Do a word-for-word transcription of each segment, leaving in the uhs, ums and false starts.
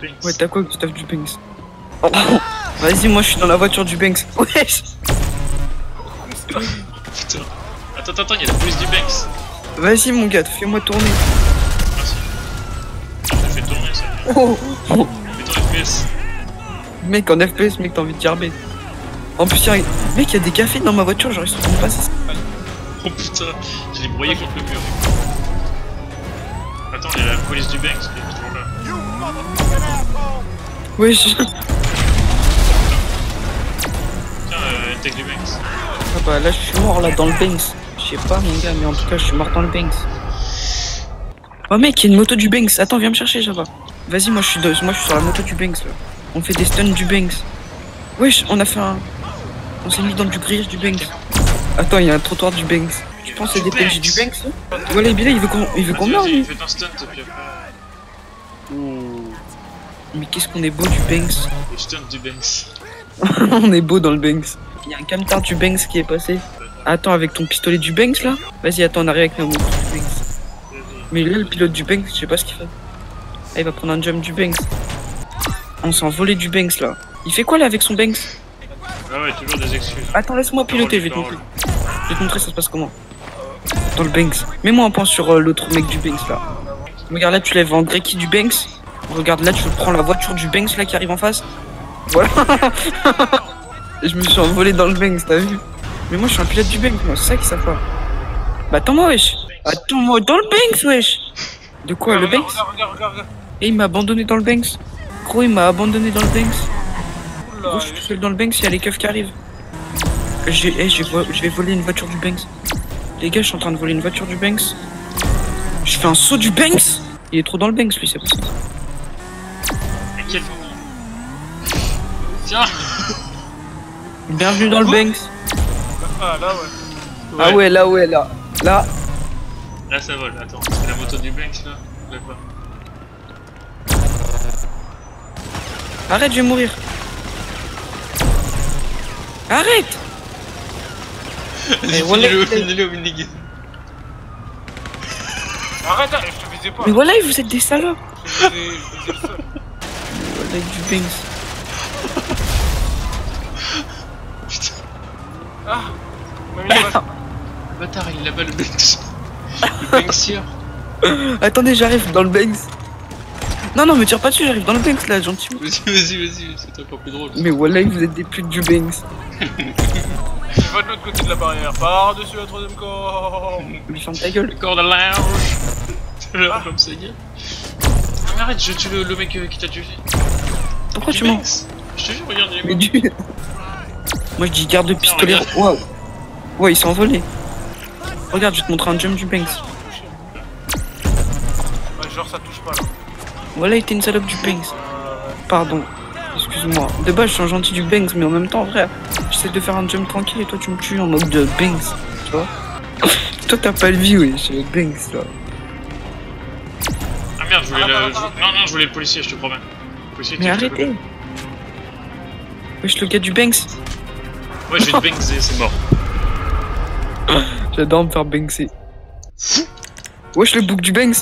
Banks. Ouais, t'as quoi, Gustave du Banks? Oh, vas-y, moi je suis dans la voiture du Banks. Wesh. Putain. Attends, attends, il y a la police du Banks. Vas-y, mon gars, fais-moi tourner. Merci. Je te fais tourner ça. Oh. Fais ton F P S. Mec, en F P S, mec, t'as envie de gerber. En plus, y'a... mec, il y a des cafés dans ma voiture, genre ils se trouvent pas, ça. Oh putain, j'ai broyé contre le mur. Attends, il y a la police du Banks qui est toujours là. Wesh. Tiens, euh, tech du Banks. Ah bah là, je suis mort là dans le Banks. Je sais pas, mon gars, mais en tout cas, je suis mort dans le Banks. Oh mec, il y a une moto du Banks. Attends, viens me chercher, Java. Vas-y, moi je suis de... moi je suis sur la moto du Banks là. On fait des stuns du Banks. Wesh, on a fait un... On s'est mis dans du grillage du Banks. Attends, il y a un trottoir du Banks. Tu penses que c'est des P N J du Banks là? Voilà, il il veut qu'on il veut qu'on meure lui. Fais un stunt puis après. Mais qu'est-ce qu'on est beau du Banks. Les stunts du Banks. On est beau dans le Banks. Il y a un camtar du Banks qui est passé. Attends, avec ton pistolet du Banks là. Vas-y, attends, on arrive avec la moto du Banks. Mais là, le pilote du Banks, je sais pas ce qu'il fait. Ah, il va prendre un jump du Banks. On s'est envolé du Banks là. Il fait quoi là avec son Banks? Ah ouais, toujours des excuses. Attends, laisse-moi piloter, je vais te montrer. Je vais te montrer ça se passe comment. Dans le Banks. Mets-moi un point sur euh, l'autre mec du Banks là. Regarde là, tu lèves en Gréky du Banks. Regarde là, tu prends la voiture du Banks là qui arrive en face. Voilà. Je me suis envolé dans le Banks, t'as vu? Mais moi je suis un pilote du Banks, moi, c'est ça qui savent pas. Bah attends-moi, wesh. Attends-moi dans le Banks, wesh. De quoi, le Banks? Regarde, regarde, regarde, regarde. Et il m'a abandonné dans le Banks. Gros, il m'a abandonné dans le Banks. Gros, je suis tout seul dans le Banks, il y a les keufs qui arrivent. Je hey, vais voler une voiture du Banks. Les gars, je suis en train de voler une voiture du Banks. Je fais un saut du Banks. Il est trop dans le Banks, lui, c'est pour ça. Mais quel... Tiens. Bienvenue dans le Banks. Ah là ouais. Ouais. Ah ouais, là, ouais, là. Là. Là ça vole, attends. C'est la moto du Banks là? Je l'ai pas. Arrête, je vais mourir. Arrête. Vas-y, voilà, finis-le, il- finis-le au mini. Arrête, arrête, je te visais pas. Mais voilà, vous êtes des salopes. Je te visais, je te visais le seul. Voilà, du Banks. Putain. Ah, on m'a mis une balle. Bâtard, il a pas le Banks. Le Banksier. Attendez, j'arrive dans le Banks. Non, non, me tire pas dessus, j'arrive dans le Banks là, gentiment. Vas-y, vas-y, vas-y, c'est encore plus drôle. Mais voilà, vous êtes des putes du Banks. Je vais de l'autre côté de la barrière, par-dessus la troisième corps. Mais ferme ta gueule. Le corps de lounge. C'est l'air comme ça, gars. Non, mais arrête, je tue le, le mec euh, qui t'a tué. Pourquoi Du tu mens? Banks. Je te jure, regarde, il est Mais mort. du... Moi je dis garde de pistolet. regarde. Waouh. Ouais, il s'est envolé. Regarde, je vais te montrer un jump du Banks. Ouais, genre ça touche pas là. Voilà, il était une salope du Banks. Pardon. Excuse-moi. De base, je suis un gentil du Banks, mais en même temps, frère, j'essaie de faire un jump tranquille et toi tu me tues en mode de Banks. Tu vois? Toi t'as pas le vie, oui, c'est le Banks là. Ah merde, je voulais Ah, le. attends, je- attends, Non, non, je voulais le policier, je te promets. Le policier qui Mais est juste à arrêtez. côté. Wesh, le gars du Banks. Ouais, j'ai le Banks et c'est mort. J'adore me faire Bankser. Wesh, le bouc du Banks.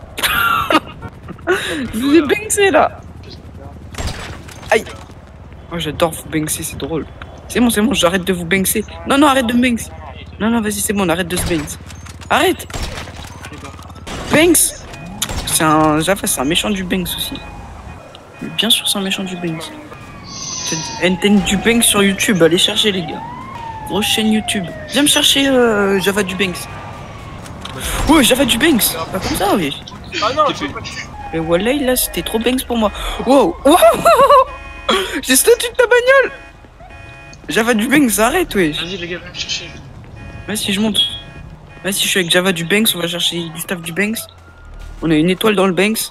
Je vous ai Banksé là. Aïe. Oh, j'adore vous Bankser, c'est drôle. C'est bon, c'est bon, j'arrête de vous Bankser. Non, non, arrête de me Banks. Non, non, vas-y, c'est bon, on arrête de se Banks. Arrête. Banks. C'est un... Java, c'est un méchant du Banks aussi. Mais bien sûr, c'est un méchant du Banks. C'est une chaîne du Banks sur YouTube, allez chercher les gars. Grosse chaîne YouTube. Viens me chercher euh, Java du Banks. Ouais, Java du Banks. Pas comme ça, oui. Ah non, je peux pas tuer. Mais voilà, là, c'était trop Banks pour moi. Wow, wow. J'ai statut de ta bagnole. Java du Banks, arrête, ouais. Vas-y, les gars, viens me chercher. Vas-y, je monte. Vas-y, je suis avec Java du Banks, on va chercher Gustave du Banks. On a une étoile dans le Banks.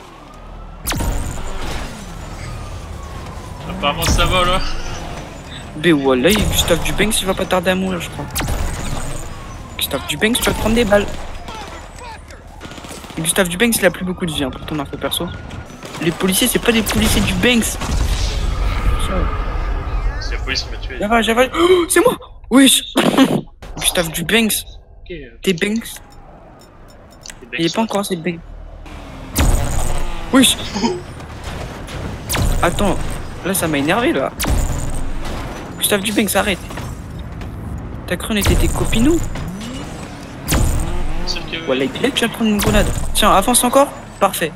Apparemment, ça va là. Mais voilà, Gustave du Banks, il va pas tarder à mourir, je crois. Gustave du Banks, tu vas te prendre des balles. Et Gustave du Banks, il a plus beaucoup de vie, hein, pour ton info perso. Les policiers, c'est pas des policiers du Banks. Ça. C'est la police qui m'a tué. Java, Java. Oh, c'est moi. Wesh. Gustave du Banks. Ok, euh, T'es Banks. les Il est Banks, pas encore assez Banks. Wesh. Attends, là ça m'a énervé là. Gustave Dubanks, arrête. T'as cru on était tes copinous? Celle qui avait- Voilà, il tu vas prendre une grenade. Tiens, avance encore. Parfait.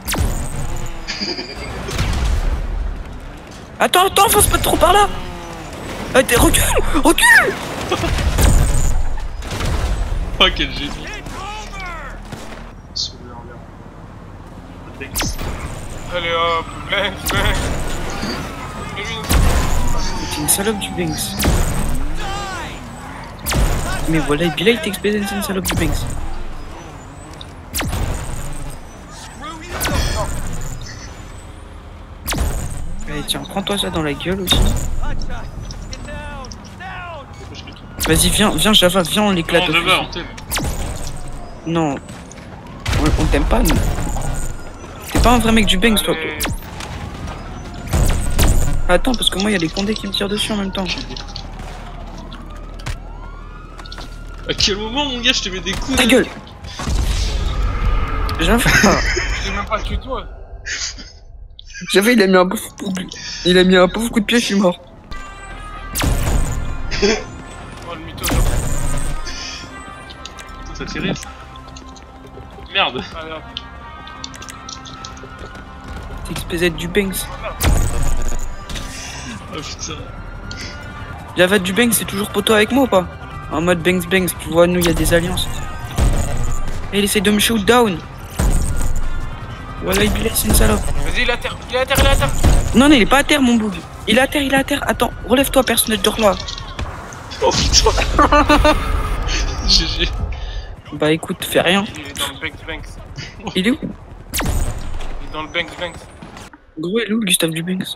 Attends, attends, avance pas trop par là. Ah, t'es- recule, recule. Oh quel génie. Sauvé en l'air. Banks. Allez hop, Banks, Banks. T'es une salope du Banks. Mais voilà, Bilal il t'expédie, c'est une salope du Banks. Allez, tiens, prends-toi ça dans la gueule aussi. Vas-y, viens, viens, Java, viens, on l'éclate. Non, au Java, fusil. on t'aime. Non. On, on t'aime pas, nous. T'es pas un vrai mec du Banks, toi. Allez. Attends, parce que moi, il y a des condés qui me tirent dessus en même temps. À quel moment, mon gars, je te mets des coups Ta de- gueule. Java. J'ai même pas tué toi. Java, il a mis un pauvre coup de... Il a mis un pauvre coup de pied, je suis mort. Oh le mytho. Ça te fait rire ça? Merde. Allez hop. T'es X P Z du Banks. Oh putain. Java du Banks, c'est toujours poteau avec moi ou pas? En mode Banks Banks, tu vois, nous, il y a des alliances. Et il essaie de me shoot down. Voilà, il laisse une salope. Vas-y, il est à terre, il est à terre, il est à terre. Non, non, il est pas à terre, mon boug. Il est à terre, il est à terre. Attends, relève-toi, personnage de roi. Oh putain. G G. Bah écoute, fais rien. Il est dans le Banks, Banks. Il est où? Il est dans le Banks, Banks. Gros, il est où, Gustave Dubanks?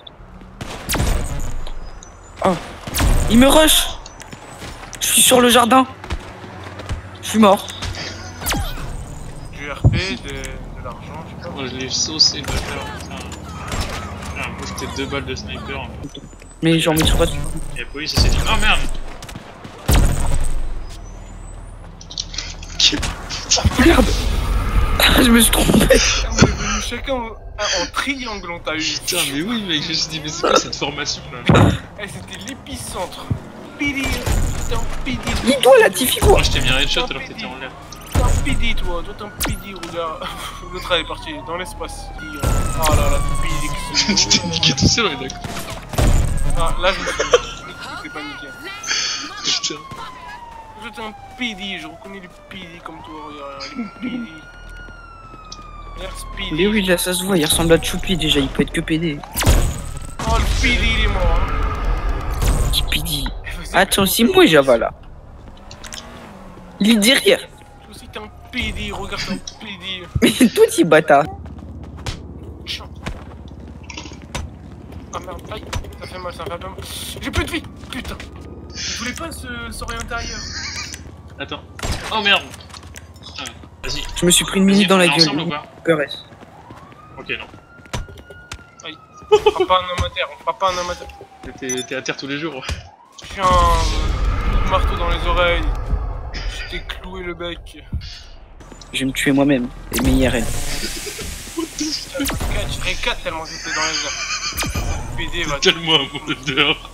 Oh. Il me rush. Je suis sur le jardin. Je suis mort. Du R P, de, de l'argent, je sais pas. Moi je l'ai saucé le bâtard, putain. Ah, moi c'était deux balles de sniper. Mais j'en mets sur pas dessus. Et la police elle s'est dit oh merde. Merde. Je me suis trompé. On est venus chacun en, en triangle, on t'a eu. Putain mais oui mec, je me suis dit mais c'est quoi cette formation là? Eh, c'était l'épicentre. Pidi, t'es un pidi. Dis-toi la Tiffy quoi. Moi je t'ai mis un headshot alors que t'étais en l'air. T'es un pidi, toi. Toi, t'es un pidi, regarde. L'autre, elle est partie dans l'espace. Il dit, euh, oh là là, pidi. Tu t'es niqué tout seul, on est d'accord. Ah, là, je me suis je me suis paniqué. Putain. Toi, t'es un pidi. Je reconnais les pidi comme toi. Regarde, les pidi. Regarde, ce pidi. Mais oui, là ça se voit, il ressemble à Choupi déjà, il peut être que P D. Oh, le pidi, il est mort. Hein. Petit P D. Attends, c'est moi Java là. Il est derrière. Toi aussi, t'es un pidi. Regarde, t'es un pidi. Mais toi, t'es bâtard. Chiant. Ah merde, aïe, ça fait mal, ça fait mal. J'ai plus de vie, putain. Je voulais pas se- s'orienter ailleurs. Attends. Oh merde. Putain, vas-y. Je me suis pris une mini Vas-y, dans on la est gueule. ensemble ou pas? Peur. Ok non. On fera pas un homme à terre, on fera pas un homme à terre. T'es t'es à terre tous les jours. Je suis un coup de marteau dans les oreilles. Je t'ai cloué le bec. Je vais me tuer moi-même et mes I R L. Je serais quatre tellement j'étais dans les airs. P D va te... Tellement amoureux dehors.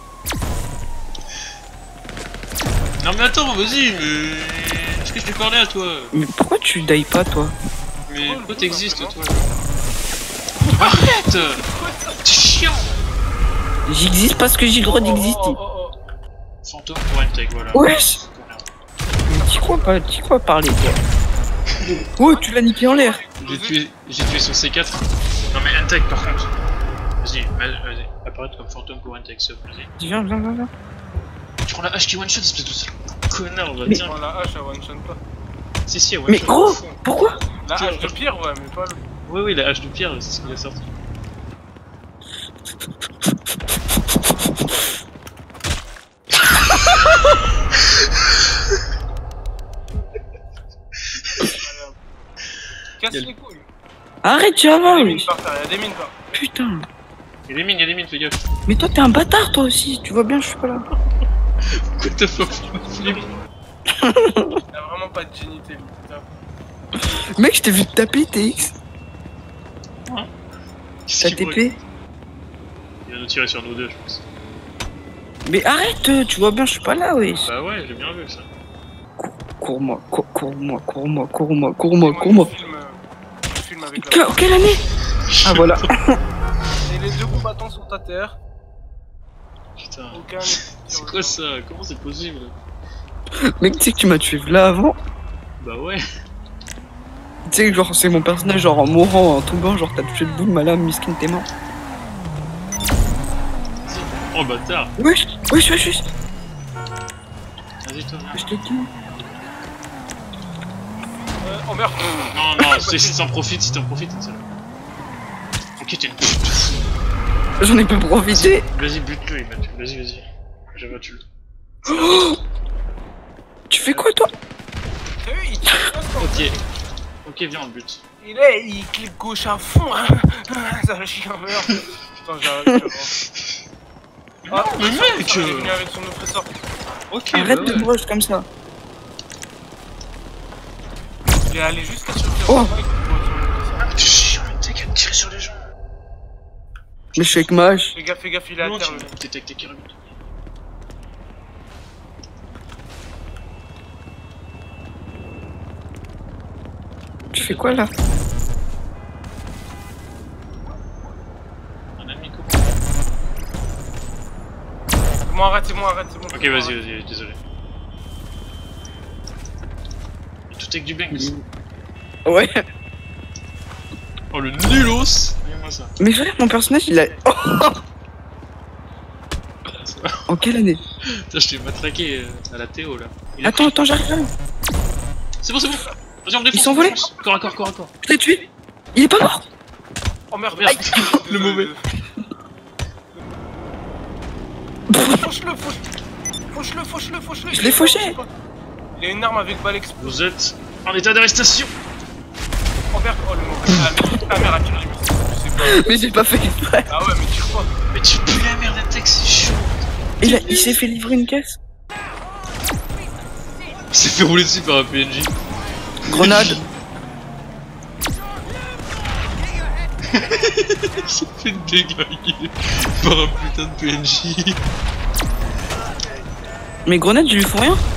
Non mais attends, vas-y, mais... Est-ce que je t'ai parlé à toi? Mais pourquoi tu die pas toi? Mais Oh, pourquoi le t'existes coup, toi? Arrête! T'es chiant! J'existe parce que j'ai le droit d'exister. Oh, oh, oh, Fantôme pour une tech, voilà. Wesh! Mais t'y crois pas, t'y crois parler toi? Oh, tu l'as niqué en l'air! J'ai tué, j'ai tué son C quatre. Non mais un tech par contre. Vas-y, vas-y, apparaître comme fantôme pour un tech, ça, vas-y. Viens, viens, viens, viens. Tu prends la hache qui one shot, espèce de sale connard, va, Mais- tiens. oh. La hache, elle one shot pas. Si, si, one Mais shot. gros, pourquoi? La hache de pierre, ouais, mais pas le... Oui, oui, la hache de pierre, c'est ce qu'il a sorti. Casse Quel- les couilles. Arrête Il y a Java, des mines wesh. par terre, il y a des mines par terre. Putain. Y'a des mines, y'a des mines, fais gaffe. Mais toi t'es un bâtard toi aussi, tu vois bien je suis pas là. Pourquoi t'as fait un flip? Il a vraiment pas de génité, lui, putain. Mec, je t'ai vu te taper T X. T'as Qu'est-ce qu'il T P? Il vient de tirer sur nous deux, je pense. Mais arrête, euh, tu vois bien, je suis pas là, wesh. Bah ouais, j'ai bien vu ça. Cours-moi, cours- cours-moi, cours-moi, cours-moi, cours-moi, cours-moi. Je filme, euh, je filme avec la... Que- Quelle année? Ah voilà. Et les deux combattants sont à terre. Putain. Aucun... C'est quoi ça? Comment c'est possible? Mec, tu sais que tu m'as tué là avant? Bah ouais. Tu sais que genre c'est mon personnage genre en mourant, en tombant, genre t'as touché le bout de ma lame, miskin t'es mort. Oh bâtard. Wesh, wesh, wesh, wesh. Vas-y toi. Je t'ai dit. Euh, oh merde. Non, non, c'est si t'en profites, si t'en profites, c'est ça. Ok, t'es une pute. J'en ai pas profité. Vas-y, bute-le, il m'a tué. Vas-y, vas-y. J'avais tué. Oh, tu fais quoi toi? T'as vu, il tire pas, ce Ok. Ok, viens, on le bute. Il est, il clique gauche à fond. Hein. Ça va chier en merde. Putain, j'arrive. Ah, mais mec, il est venu avec son oppresseur. Ok, Arrête bah de ouais. me rush comme ça. Il est allé jusqu'à sur le Oh. Ah, mais tu chies, mais t'es qu'à tirer sur les gens. Mais je suis avec ma hache. Fais gaffe, fais gaffe, il est à Non, terre. tu lui. t'es avec tes carabines. Tu fais quoi là? Un ami comment? C'est bon, arrête, c'est bon, arrête, c'est bon. Ok, vas-y, vas-y, désolé. Tout avec du Banks. Ouais. Oh le nulos. Regarde-moi ça. Mais vrai, mon personnage il a. Oh. En quelle année? Putain, je t'ai matraqué euh, à la Théo là. Il a- Attends, attends, j'arrive. C'est bon, c'est bon. Vas-y, on me défonce. Ils sont volés. Corps à corps, corps à corps. Je l'ai tué. Il est pas mort. Oh merde, Merde. Désolé, Le mauvais. désolé. Fauche-le, fauche-le. Fauche-le, fauche-le, fauche-le. Je l'ai fauché. Il a une arme avec balle explosive. Vous êtes en état d'arrestation. Oh merde, oh le mauvais. Ah merde, ta mère a tiré, mais c'est pas. Mais j'ai pas fait exprès. Ah ouais, mais tire pas. Mais tu pues la merde, Antec, c'est chaud. Il, a- il s'est fait livrer une caisse. Il s'est fait rouler dessus par un P N J. Grenade. Il s'est fait déglinguer par un putain de P N J. Mais grenade, je lui fous rien.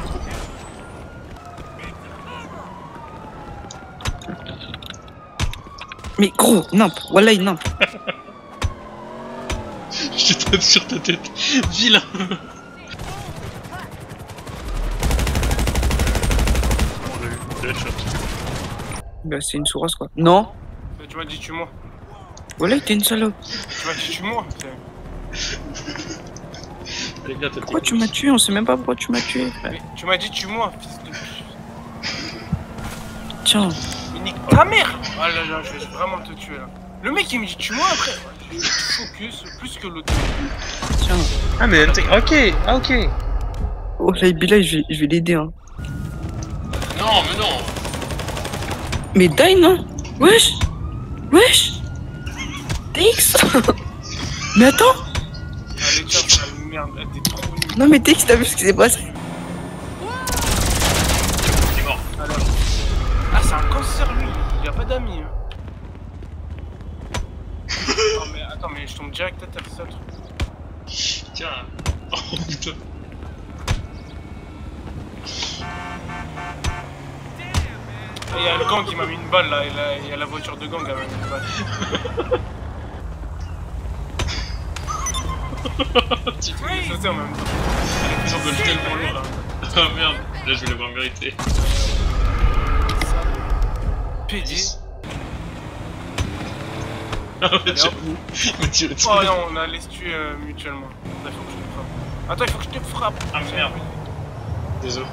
Mais gros, nimp, wallah, nimp. Je te tape sur ta tête. Vilain. On l'a eu, headshot. Bah, c'est une sourasse quoi. Non, Mais tu m'as dit tue-moi. wallah, t'es une salope. Tu m'as dit tue-moi. c'est- Allez, viens, t'as Pourquoi tu m'as tué? On sait même pas pourquoi tu m'as tué, frère. Mais tu m'as dit tue-moi, fils de. Tiens, Mais nique ta mère. Ah là là, je vais vraiment te tuer là. Le mec il me dit tue-moi après. Je focus plus que l'autre. tiens. Ah, mais Antec, ok, ah, ok. Oh, là, Bilal, je vais, je vais l'aider, hein. Non, mais non. Mais die, non? Wesh! Wesh! T X! Mais attends! Allez, tiens, sale merde, elle était trop nulle. Non, mais T X, t'as vu ce qui s'est passé? Il est mort. Alors. Ah, c'est un cancer lui. Il a pas d'amis. Hein. Non, mais attends, mais je tombe direct à terre, c'est ça le truc. Tiens. Oh putain. Il y a le gang qui m'a mis une balle là, et là, il y a la voiture de gang qui m'a mis une balle. Tu Oui, ça c'est en même temps. J'en donne tellement lourd là. Ah merde, là je vais l'avoir mérité. P D. Ah ouais, Allez, j'avoue. hop. Il m'a tiré dessus. Oh non, on allait se tuer euh, mutuellement. Attends, il faut que je te frappe. Attends, il faut que je te frappe. Ah merde. Désolé.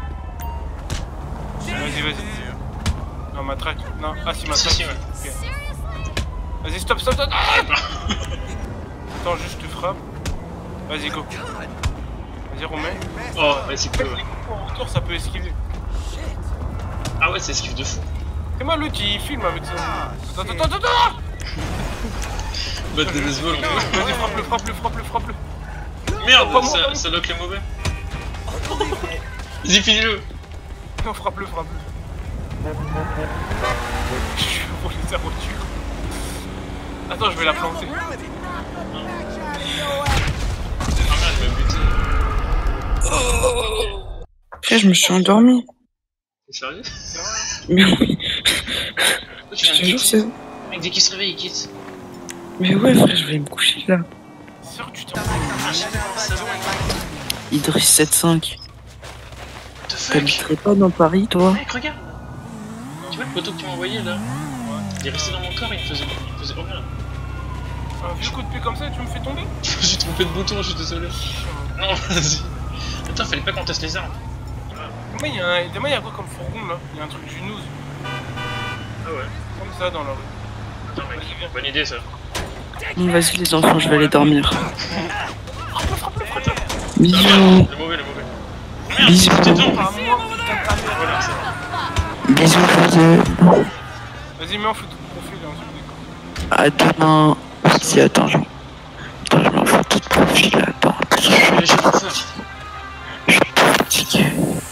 Vas-y, vas-y. Non, matraque. Non, ah si, Si, matraque. si, ouais. Ok. Vas-y, stop, stop, stop. Ah attends, juste je te frappe. Vas-y, go. Vas-y, remets. Oh, ouais, c'est que. Les coups en retour, ça peut esquiver. Ah ouais, c'est esquive de fou. C'est moi l'autre qui filme avec ça. Attends, attends, attends, attends. Battre des baseballs, on Vas-y, frappe-le, frappe-le, frappe-le, frappe-le. peut. Merde, Pas moi, ça, pas ça lock les mauvais. Vas-y, finis-le. Non, frappe-le, frappe-le. Je vais rouler sa voiture. Attends, je vais la planter. Frère, je me suis endormi. T'es sérieux? Mais oui. Toi, tu Je viens te de jure, quitter. c'est. Mec, dès qu'il se réveille, il quitte. Mais ouais, frère, je vais me coucher là. C'est sûr que tu t'en Idriss sept cinq. What the fuck? T'habiterais pas dans Paris, toi? Mec, regarde. Tu vois le photo que tu m'as envoyé là? Il est resté dans mon corps, il me faisait, il me faisait horreur. Un vieux coup de pied comme ça et tu me fais tomber? Je me suis trompé de bouton, je suis désolé. Non, vas-y. Attends, fallait pas qu'on teste les armes. Demain, il y a un... Demain, il y a quoi comme fourgon là? Il y a un truc du news. Ah ouais? Comme ça dans la rue. Attends, mec, bonne idée ça. Bon, vas-y, les enfants, je vais aller dormir. Attends. Bisous. Le mauvais, le mauvais. Merde, Bisous. c'était dedans. Ah, moi, putain de ta mère. Voilà, c'est bon. Bisous, José. Vas-y, mets en photo de profil et ensuite À demain. Si, attends, je... Attends, je m'en photo de profil, attends. Mais j'ai trop peur. Je suis tout fatigué.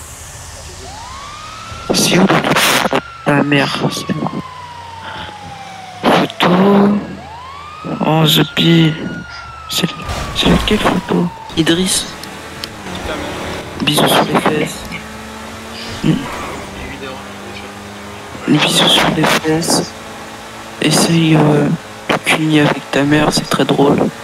C'est où la mère? C'est bon. Photo. onze pi. C'est c'est laquelle photo? Idriss. ta mère. Bisous sur les fesses. Mm. Bisous sur les fesses. Essaye euh, de cligner avec ta mère, c'est très drôle.